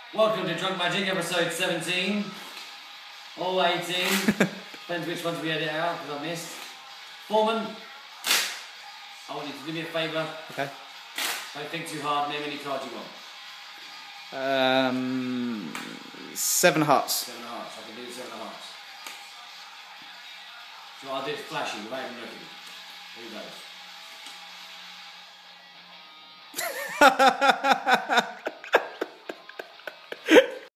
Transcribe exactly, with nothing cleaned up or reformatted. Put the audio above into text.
Welcome to Drunk Magic, episode seventeen. Or eighteen. Depends which ones we edit out, because I missed. Foreman, I want you to do me a favour. Okay. Don't think too hard, name any cards you want. Um, seven hearts. Seven of hearts, I can do seven of hearts. So I'll do it flashy, without even looking. Here goes.